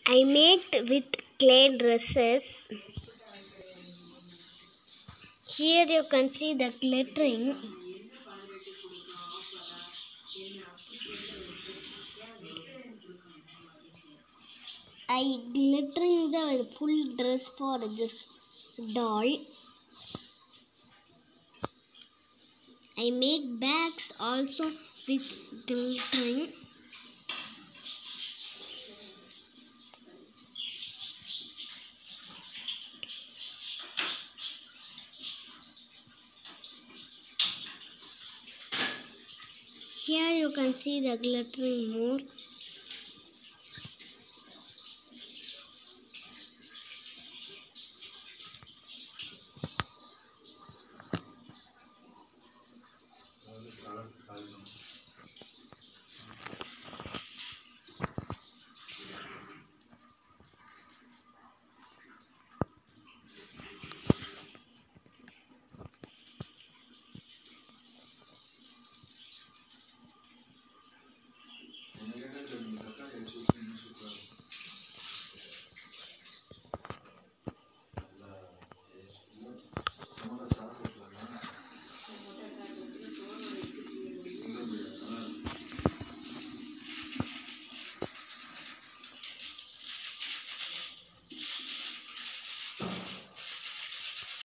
I made with clay dresses. Here you can see the glittering. I glittering the full dress for this doll. I make bags also with glittering. Here you can see the glittering more.